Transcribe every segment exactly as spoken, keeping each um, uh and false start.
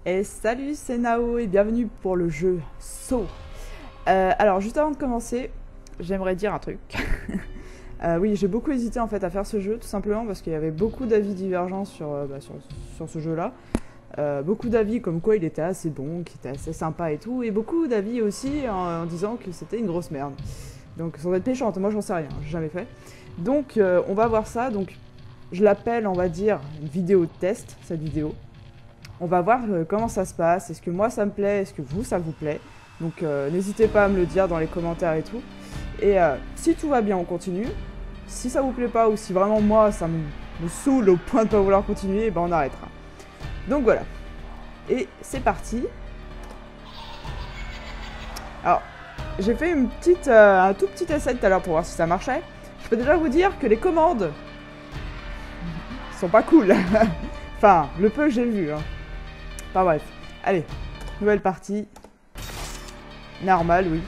Et salut, c'est Nao et bienvenue pour le jeu Saw. Euh, alors, juste avant de commencer, j'aimerais dire un truc. euh, oui, j'ai beaucoup hésité en fait à faire ce jeu, tout simplement parce qu'il y avait beaucoup d'avis divergents sur, euh, bah, sur, sur ce jeu-là. Euh, beaucoup d'avis comme quoi il était assez bon, qu'il était assez sympa et tout, et beaucoup d'avis aussi en, en disant que c'était une grosse merde. Donc, sans être méchante, moi j'en sais rien, j'ai jamais fait. Donc, euh, on va voir ça. Donc, je l'appelle, on va dire, une vidéo de test, cette vidéo. On va voir euh, comment ça se passe, est-ce que moi ça me plaît, est-ce que vous ça vous plaît. Donc euh, n'hésitez pas à me le dire dans les commentaires et tout. Et euh, si tout va bien, on continue. Si ça vous plaît pas ou si vraiment moi ça me, me saoule au point de pas vouloir continuer, ben on arrêtera. Donc voilà. Et c'est parti. Alors, j'ai fait une petite, euh, un tout petit essai tout à l'heure pour voir si ça marchait. Je peux déjà vous dire que les commandes sont pas cool. Enfin, le peu que j'ai vu, hein. Enfin bref, allez, nouvelle partie. Normal, oui.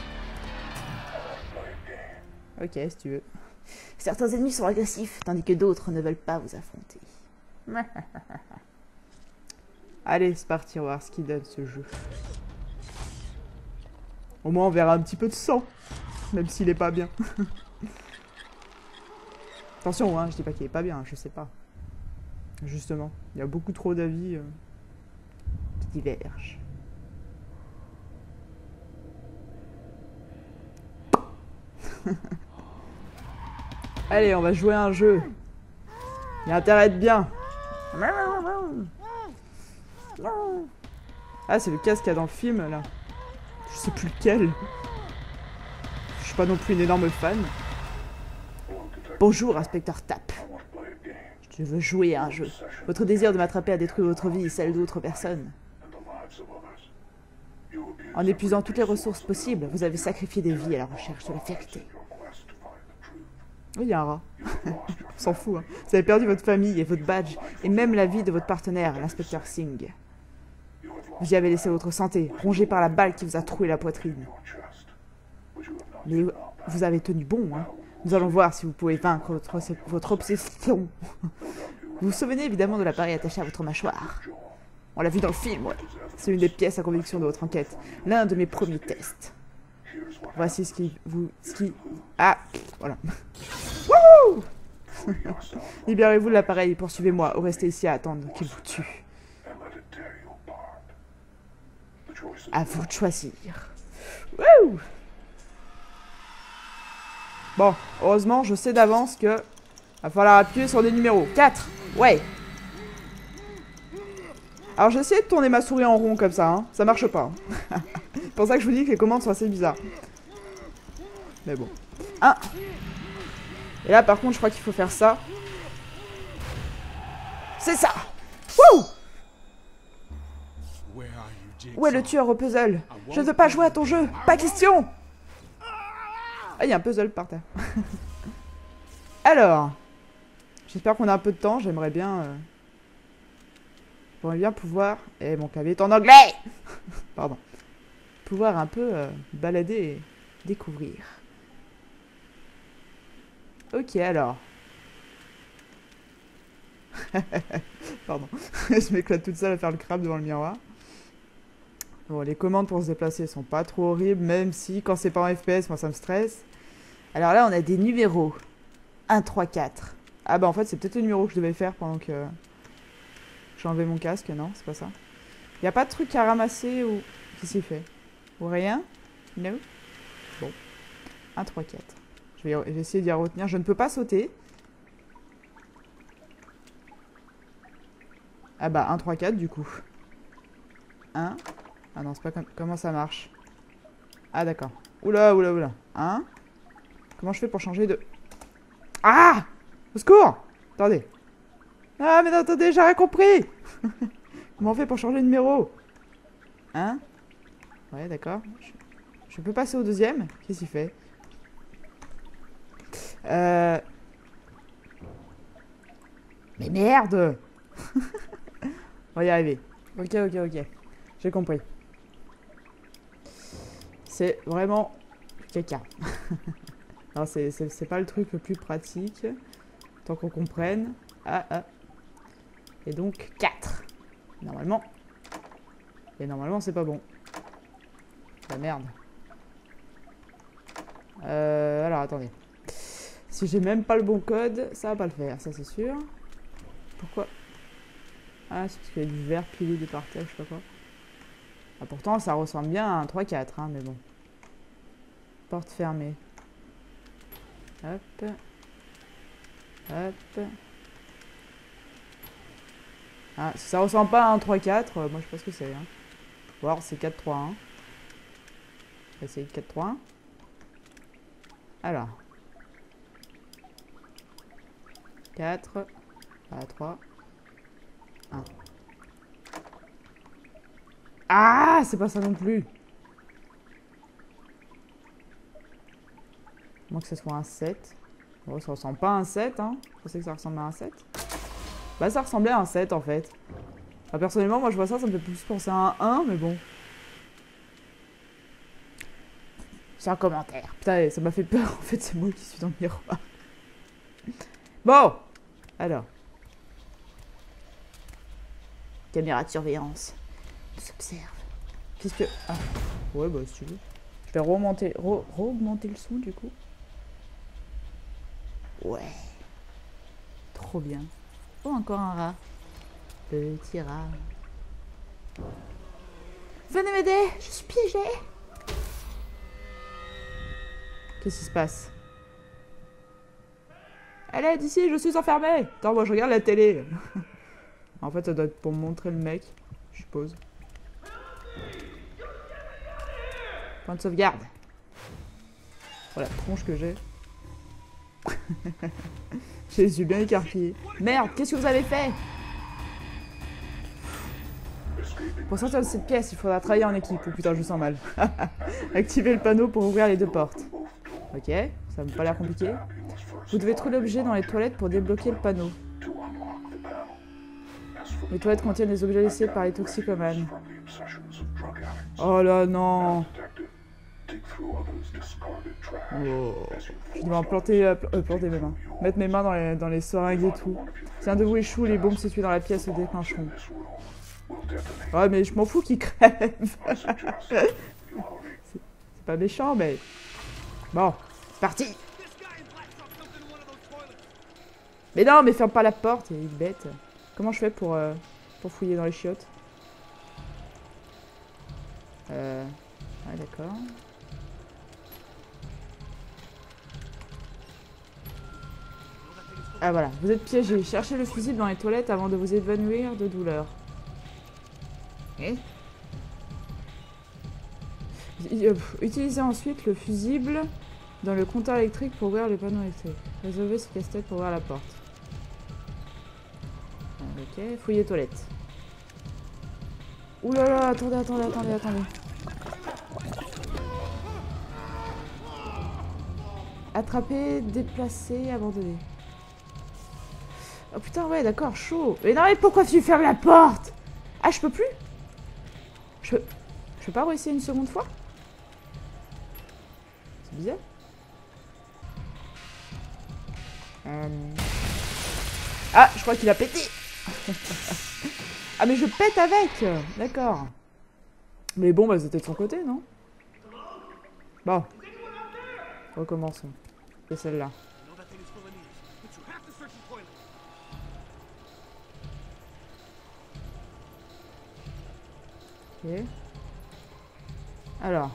Ok, si tu veux. Certains ennemis sont agressifs, tandis que d'autres ne veulent pas vous affronter. Allez, c'est parti, on va voir ce qu'il donne ce jeu. Au moins on verra un petit peu de sang, même s'il est pas bien. Attention, hein, je dis pas qu'il est pas bien, je sais pas. Justement, il y a beaucoup trop d'avis euh, qui divergent. Allez, on va jouer à un jeu. Il y a intérêt à être bien. Ah, c'est le casque qu'il y a dans le film, là. Je sais plus lequel. Je suis pas non plus une énorme fan. Bonjour, inspecteur Tapp. Je veux jouer à un jeu. Votre désir de m'attraper a détruit votre vie et celle d'autres personnes. En épuisant toutes les ressources possibles, vous avez sacrifié des vies à la recherche de la vérité. Oui, il y a un rat. On s'en fout, hein. Vous avez perdu votre famille et votre badge, et même la vie de votre partenaire, l'inspecteur Singh. Vous y avez laissé votre santé, rongée par la balle qui vous a troué la poitrine. Mais vous avez tenu bon, hein. Nous allons voir si vous pouvez vaincre votre, votre obsession. Vous vous souvenez évidemment de l'appareil attaché à votre mâchoire. On l'a vu dans le film, ouais. C'est une des pièces à conviction de votre enquête. L'un de mes premiers tests. Voici ce qui vous... Ce qui... Ah, voilà. Wouhou. Libérez-vous de l'appareil et poursuivez-moi ou restez ici à attendre qu'il vous tue. À vous de choisir. Wouh. Bon, heureusement, je sais d'avance que va falloir appuyer sur des numéros. quatre. Ouais. Alors, j'ai essayé de tourner ma souris en rond comme ça, hein. Ça marche pas. C'est pour ça que je vous dis que les commandes sont assez bizarres. Mais bon. un. Et là, par contre, je crois qu'il faut faire ça. C'est ça. Wouh. Où est le tueur au puzzle? Je ne veux pas jouer à ton jeu. Pas question. Ah, il y a un puzzle par terre. Alors, j'espère qu'on a un peu de temps. J'aimerais bien... Euh... J'aimerais bien pouvoir... Et mon clavier est en anglais. Pardon. Pouvoir un peu euh, balader et découvrir. Ok, alors. Pardon. Je m'éclate toute seule à faire le crabe devant le miroir. Bon, les commandes pour se déplacer sont pas trop horribles, même si quand c'est pas en F P S, moi ça me stresse. Alors là, on a des numéros. un, trois, quatre. Ah bah en fait, c'est peut-être le numéro que je devais faire pendant que j'ai enlevé mon casque. Non, c'est pas ça. Il n'y a pas de truc à ramasser ou... Qu'est-ce qu'il fait? Ou rien? Non? Bon. un, trois, quatre. Je vais, je vais essayer d'y retenir. Je ne peux pas sauter. Ah bah, un, trois, quatre du coup. un. Ah non, c'est pas comme... Comment ça marche? Ah d'accord. Oula, oula, oula. un. Comment je fais pour changer de... Ah! Au secours! Attendez. Ah, mais non, attendez, j'ai rien compris. Comment on fait pour changer de numéro? un. Ouais, d'accord. Je... je peux passer au deuxième? Qu'est-ce qu'il fait? Euh... Mais merde. On va y arriver. Ok, ok, ok. J'ai compris. C'est vraiment caca. Non, c'est pas le truc le plus pratique. Tant qu'on comprenne. Ah, ah. Et donc, quatre. Normalement. Et normalement, c'est pas bon. La merde. Euh, alors, attendez. Si j'ai même pas le bon code, ça va pas le faire, ça c'est sûr. Pourquoi? Ah, c'est parce qu'il y a du verre pilé de par terre, je sais pas quoi. Ah, pourtant, ça ressemble bien à un trois quatre, hein, mais bon. Porte fermée. Hop. Hop. Ah, si ça ressemble pas à un trois quatre, euh, moi je sais pas ce que c'est. Hein. Ou alors c'est quatre trois un. On va essayer quatre trois un. Alors. quatre. Ah, trois. un. Ah, c'est pas ça non plus. Moi que ce soit un sept. Bon, ça ressemble pas à un sept, hein. Je pensais que ça ressemblait à un sept. Bah, ça ressemblait à un sept en fait. Enfin, personnellement, moi je vois ça, ça me fait plus penser à un un, mais bon. C'est un commentaire. Putain, ça m'a fait peur en fait, c'est moi qui suis dans le miroir. Bon, alors. Caméra de surveillance. On s'observe. Qu'est-ce que. Ah, ouais, bah si tu veux. Je vais remonter, re, re-augmenter le son du coup. Ouais. Trop bien. Oh, encore un rat. Petit rat. Venez m'aider, je suis piégée. Qu'est-ce qui se passe? Allez, d'ici, je suis enfermée. Attends, moi je regarde la télé. En fait, ça doit être pour montrer le mec, je suppose. Point de sauvegarde. Voilà, tronche que j'ai. J'ai les yeux bien écarquillés. Merde, qu'est-ce que vous avez fait? Pour sortir de cette pièce, il faudra travailler en équipe. Oh putain, je sens mal. Activez le panneau pour ouvrir les deux portes. Ok, ça me pas l'air compliqué. Vous devez trouver l'objet dans les toilettes pour débloquer le panneau. Les toilettes contiennent des objets laissés par les toxicomanes. Oh là non. Oh. Je dois planter, euh, planter mes mains. Mettre mes mains dans les, dans les seringues et tout. Si un de vous échoue, les bombes situées dans la pièce se déclencheront. Ouais, mais je m'en fous qu'ils crèvent. C'est pas méchant, mais... Bon, c'est parti. Mais non, mais ferme pas la porte, il est bête. Comment je fais pour, euh, pour fouiller dans les chiottes? Euh... Ouais, d'accord. Ah voilà, vous êtes piégé. Cherchez le fusible dans les toilettes avant de vous évanouir de douleur. Et utilisez ensuite le fusible dans le compteur électrique pour ouvrir le panneau électrique. Résolvez ce casse-tête pour ouvrir la porte. Ok, fouillez les toilettes. Ouh là là, attendez, attendez, attendez, attendez. Attraper, déplacer, abandonner. Oh putain, ouais, d'accord, chaud. Mais non, mais pourquoi tu fermes la porte? Ah, je peux plus? Je peux... Je peux pas réessayer une seconde fois? C'est bizarre. Euh... Ah, je crois qu'il a pété. Ah, mais je pète avec. D'accord. Mais bon, bah, c'était de son côté, non? Bon. Recommençons. C'est celle-là. Ok. Alors.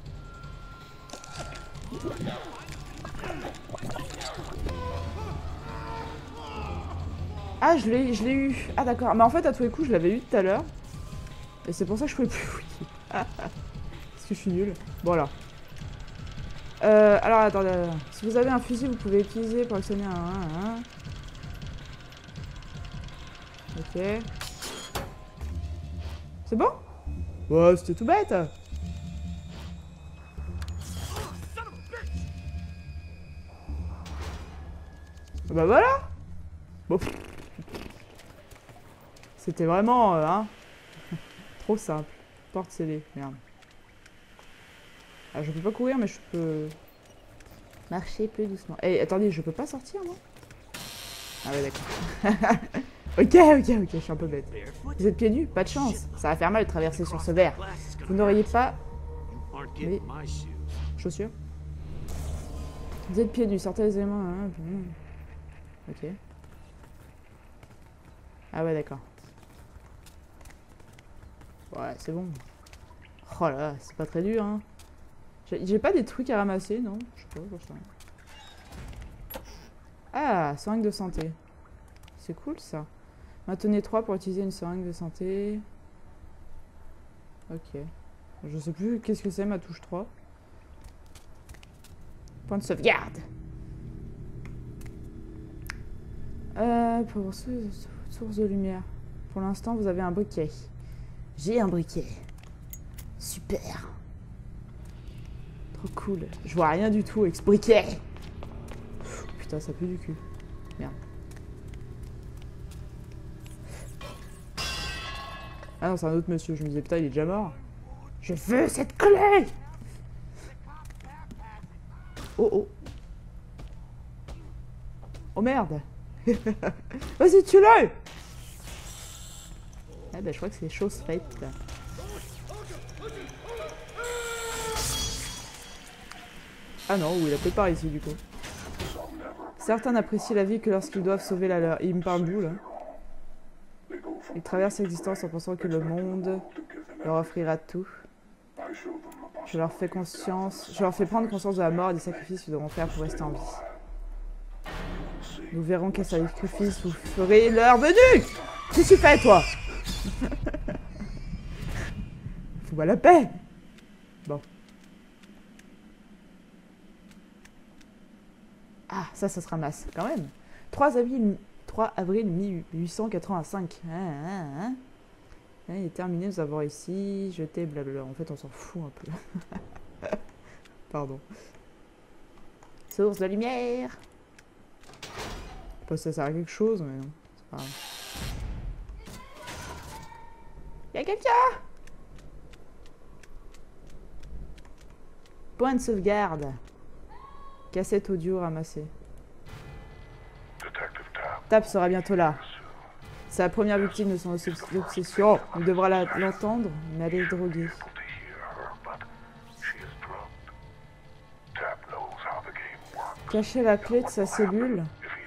Ah, je l'ai je l'ai eu. Ah, d'accord. Mais en fait, à tous les coups, je l'avais eu tout à l'heure. Et c'est pour ça que je pouvais plus fouiller. Parce que je suis nulle. Bon, alors. Euh, alors, attendez. Si vous avez un fusil, vous pouvez utiliser pour actionner un... un, un. Ok. C'est bon? Ouais, c'était tout bête. Bah voilà. Bon. C'était vraiment, euh, hein. Trop simple. Porte scellée, merde. Ah, je peux pas courir, mais je peux marcher plus doucement. Eh, attendez, je peux pas sortir, non? Ah ouais, d'accord. Ok, ok, ok, je suis un peu bête. Vous êtes pieds nus? Pas de chance. Ça va faire mal de traverser sur ce verre. Vous n'auriez pas... Mais... chaussures? Vous êtes pieds nus, sortez les éléments. Hein. Ok. Ah ouais, d'accord. Ouais, c'est bon. Oh là là, c'est pas très dur, hein. J'ai pas des trucs à ramasser, non? Je sais pas, je sais pas. Ah, seringue de santé. C'est cool, ça. Maintenez trois pour utiliser une seringue de santé. Ok. Je sais plus qu'est-ce que c'est, ma touche trois. Point de sauvegarde. Euh, pour source de lumière. Pour l'instant, vous avez un briquet. J'ai un briquet. Super. Trop cool. Je vois rien du tout avec ce briquet. Putain, ça pue du cul. Merde. Ah non, c'est un autre monsieur. Je me disais, putain, il est déjà mort. Je veux cette clé. Oh oh. Oh merde. Vas-y, tue-le. Ah bah je crois que c'est chose faite. Ah non, il a peut-être pas ici du coup. Certains n'apprécient la vie que lorsqu'ils doivent sauver la leur. Il me parle d'où là? Ils traversent l'existence en pensant que le monde leur offrira tout. Je leur fais conscience, je leur fais prendre conscience de la mort et des sacrifices qu'ils devront faire pour rester en vie. Nous verrons quel sacrifice vous ferez leur venue. Qu'est-ce que tu fais toi? Fous-moi la paix. Bon. Ah, ça, ça se ramasse quand même. trois avril mille huit cent quatre-vingt-cinq. Ah, ah, ah. Il est terminé, nous avons ici, jeté, blablabla. En fait, on s'en fout un peu. Pardon. Source de lumière. Je sais pas si ça sert à quelque chose, mais non. C'est pas grave. Y'a quelqu'un? Point de sauvegarde. Cassette audio ramassée. Tap sera bientôt là. C'est la première victime de son obsession. Il devra l'entendre, mais elle est droguée. Cacher la clé de sa cellule.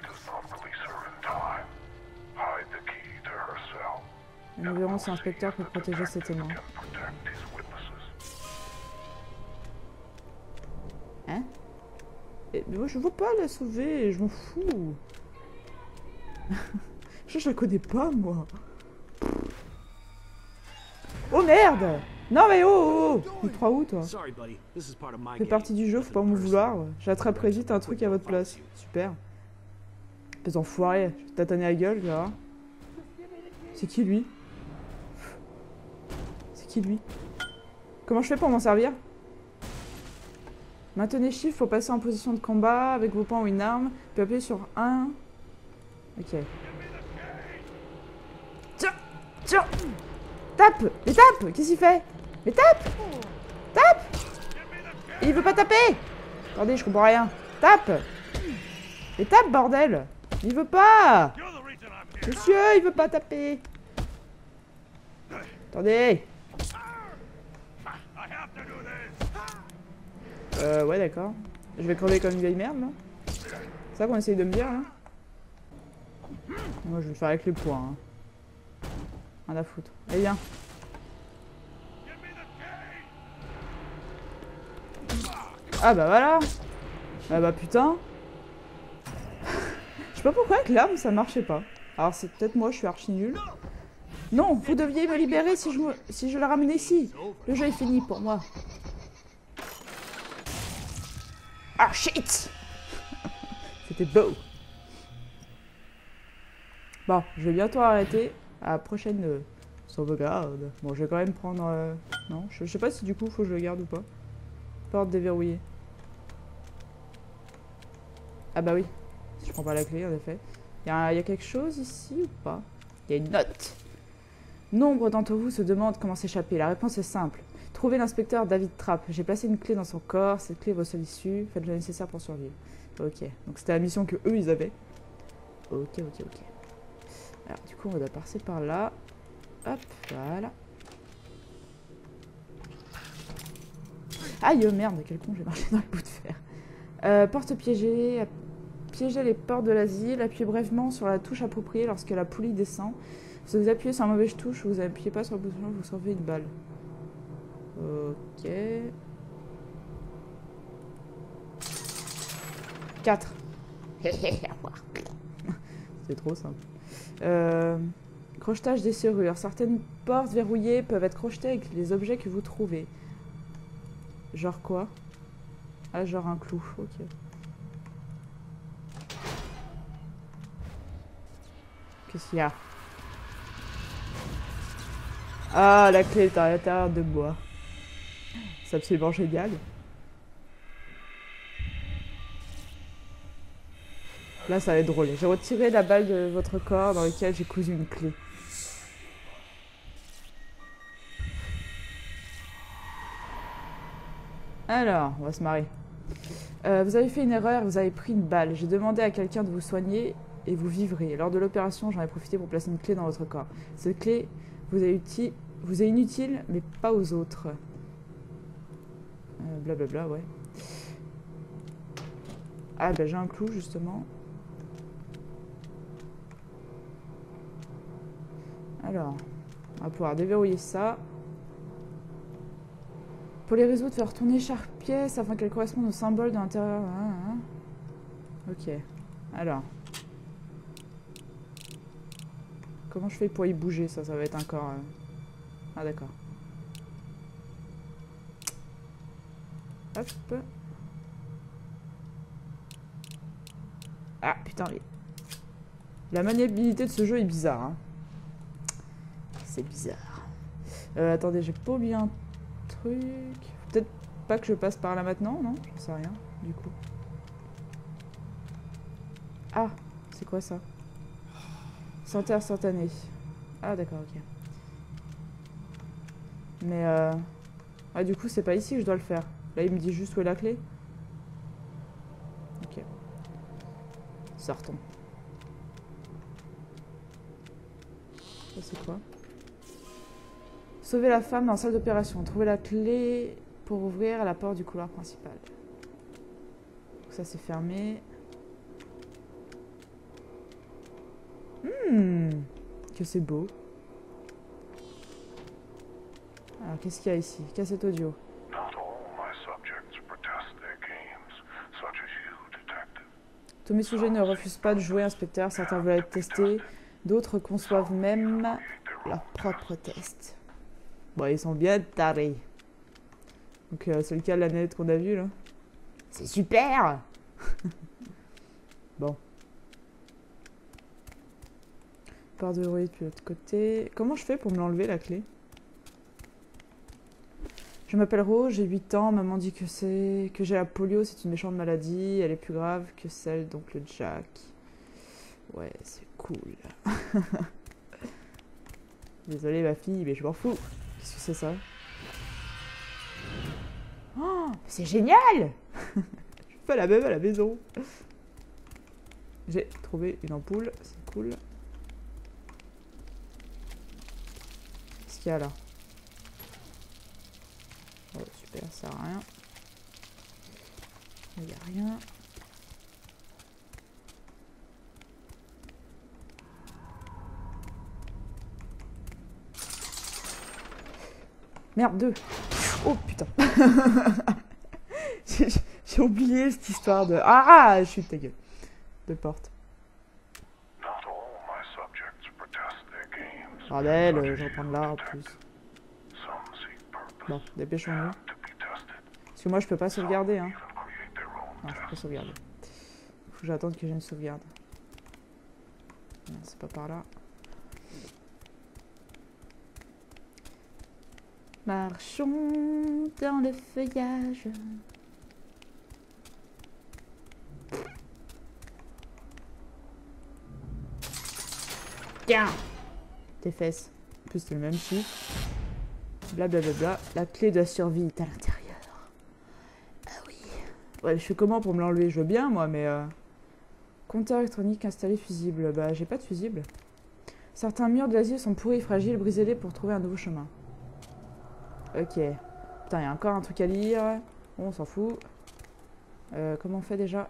Nous verrons si l'inspecteur peut protéger ses témoins. Hein? Et, moi, je veux pas la sauver, je m'en fous. je, je la connais pas, moi. Oh merde! Non mais oh oh oh! Tu te crois où, toi? Fais partie du jeu, faut pas m'en vouloir. J'attraperai vite un truc à votre place. Super. Les enfoirés, je vais tâtonner la gueule, tu vois. C'est qui, lui? C'est qui, lui? Comment je fais pour m'en servir? Maintenez Shift pour passer en position de combat avec vos poings ou une arme, puis appuyez sur un. Ok. Tiens! Tiens! Tape! Mais tape! Qu'est-ce qu'il fait? Mais tape! Tape! Il veut pas taper! Attendez, je comprends rien. Tape! Mais tape, bordel! Il veut pas! Monsieur, il veut pas taper! Attendez! Euh, ouais, d'accord. Je vais crever comme une vieille merde, là. C'est ça qu'on essaye de me dire, là? Moi, je vais le faire avec les poings, hein. Rien à foutre. Allez, viens. Ah, bah voilà. Ah, bah putain. Je sais pas pourquoi avec l'arme, ça marchait pas. Alors, c'est peut-être moi, je suis archi nul. Non, vous deviez me libérer si je, me... si je la ramène ici. Le jeu est fini pour moi. Ah shit. C'était beau. Bon, je vais bientôt arrêter. À la prochaine euh, sauvegarde. Bon, je vais quand même prendre... Euh... Non, je, je sais pas si du coup, faut que je le garde ou pas. Porte déverrouillée. Ah bah oui. Si je prends pas la clé, en effet. Il y, y a quelque chose ici ou pas? Il y a une note. Nombre d'entre vous se demandent comment s'échapper. La réponse est simple. Trouvez l'inspecteur David Trapp. J'ai placé une clé dans son corps. Cette clé est votre seule issue. Faites le nécessaire pour survivre. Ok. Donc c'était la mission que eux ils avaient. Ok, ok, ok. Alors du coup on va passer par là. Hop, voilà. Aïe, merde, quel con, j'ai marché dans le bout de fer. Euh, porte piégée. Piégez les portes de l'asile. Appuyez brièvement sur la touche appropriée lorsque la poulie descend. Si vous appuyez sur la mauvaise touche, vous appuyez pas sur le bouton, vous sauvez une balle. Ok. quatre. C'est trop simple. Euh, crochetage des serrures. Certaines portes verrouillées peuvent être crochetées avec les objets que vous trouvez. Genre quoi? Ah, genre un clou. Ok. Qu'est-ce qu'il y a? Ah, la clé est à l'intérieur de bois. C'est absolument génial. Là, ça va être drôle. J'ai retiré la balle de votre corps dans lequel j'ai cousu une clé. Alors, on va se marrer. Euh, vous avez fait une erreur, vous avez pris une balle. J'ai demandé à quelqu'un de vous soigner et vous vivrez. Lors de l'opération, j'en ai profité pour placer une clé dans votre corps. Cette clé vous est, uti- vous est inutile, mais pas aux autres. Euh, blablabla, ouais. Ah, ben j'ai un clou, justement. Alors, on va pouvoir déverrouiller ça. Pour les résoudre, faire tourner chaque pièce afin qu'elle corresponde au symbole de l'intérieur. Ah, ah. Ok. Alors. Comment je fais pour y bouger? Ça, ça va être encore... Euh... Ah, d'accord. Hop. Ah, putain, mais... La maniabilité de ce jeu est bizarre, hein. C'est bizarre. Euh, attendez, j'ai pas oublié un truc... Peut-être pas que je passe par là maintenant, non? Je sais rien, du coup. Ah, c'est quoi ça? Santé instantanée. Ah, d'accord, ok. Mais euh... ah, du coup, c'est pas ici que je dois le faire. Là, il me dit juste où est la clé. Ok. Sortons. Ça, c'est quoi? Sauver la femme dans la salle d'opération. Trouver la clé pour ouvrir la porte du couloir principal. Ça, c'est fermé. Hmm, que c'est beau. Alors, qu'est-ce qu'il y a ici? Cassette audio. Tous mes sujets ne refusent pas de jouer, inspecteur. Certains veulent être testés. D'autres conçoivent même leur propre test. Bon, ils sont bien tarés. Donc, euh, c'est le cas de la nette qu'on a vue, là. C'est super. Bon. Part de rouille de l'autre côté. Comment je fais pour me l'enlever, la clé? Je m'appelle Rose, j'ai huit ans. Maman dit que c'est que j'ai la polio, c'est une méchante maladie. Elle est plus grave que celle d'oncle Jack. Ouais, c'est cool. Désolée, ma fille, mais je m'en fous. Qu'est-ce que c'est ça? Oh, c'est génial. Je fais la même à la maison. J'ai trouvé une ampoule, c'est cool. Qu'est-ce qu'il y a là? Oh, super, ça sert à rien. Il n'y a rien. Merde, deux. Oh putain. J'ai oublié cette histoire de... Ah, je suis ta gueule. De porte. Bordel, euh, je vais reprendre là en plus. Bon, dépêchons-nous. Parce que moi je peux pas sauvegarder, hein. Non, je peux pas sauvegarder. Faut que j'attende que j'ai une sauvegarde. Non, c'est pas par là. Marchons dans le feuillage. Tiens, tes fesses. En plus, c'est le même chiffre. Blablabla. La clé de la survie est à l'intérieur. Ah oui. Ouais, je fais comment pour me l'enlever? Je veux bien, moi, mais... Euh... Compteur électronique installé fusible. Bah, j'ai pas de fusible. Certains murs de l'asile sont pourris et fragiles, brisez-les pour trouver un nouveau chemin. Ok. Putain, il y a encore un truc à lire. Bon, on s'en fout. Euh, comment on fait déjà?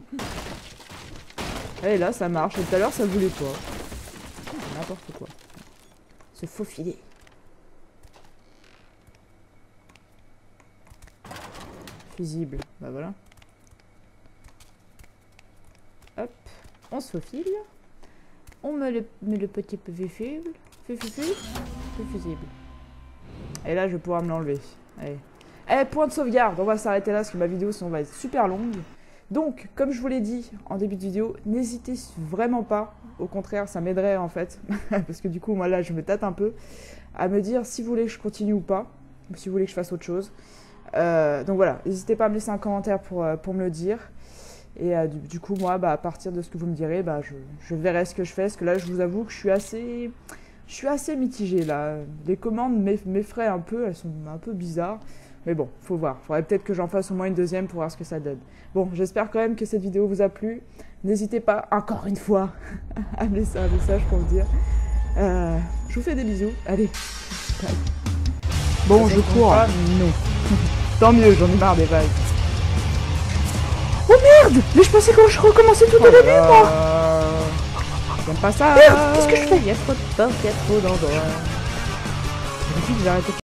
Et là, ça marche. Et tout à l'heure, ça voulait pas. N'importe quoi. Se faufiler. Fusible. Bah voilà. Hop. On se faufile. On met le, met le petit fusible. Fusible. Fusible. Et là, je vais pouvoir me l'enlever. Allez. Eh, point de sauvegarde. On va s'arrêter là parce que ma vidéo sinon va être super longue. Donc, comme je vous l'ai dit en début de vidéo, n'hésitez vraiment pas. Au contraire, ça m'aiderait en fait. Parce que du coup, moi là, je me tâte un peu. À me dire si vous voulez que je continue ou pas. Ou si vous voulez que je fasse autre chose. Euh, donc voilà, n'hésitez pas à me laisser un commentaire pour, euh, pour me le dire. Et euh, du, du coup, moi, bah, à partir de ce que vous me direz, bah, je, je verrai ce que je fais. Parce que là, je vous avoue que je suis assez... Je suis assez mitigée là. Les commandes m'effraient un peu, elles sont un peu bizarres. Mais bon, faut voir. Faudrait peut-être que j'en fasse au moins une deuxième pour voir ce que ça donne. Bon, j'espère quand même que cette vidéo vous a plu. N'hésitez pas, encore une fois, à me laisser un message pour me dire. Euh, je vous fais des bisous. Allez. Bye. Bon, je cours. Pas, non. Tant mieux, j'en ai marre des vagues. Oh merde! Mais je pensais que je recommençais tout au début, moi! J'aime pas ça! Merde! Qu'est-ce que je fais? Il y a trop de portes, il y a trop d'endroits. J'ai arrêté.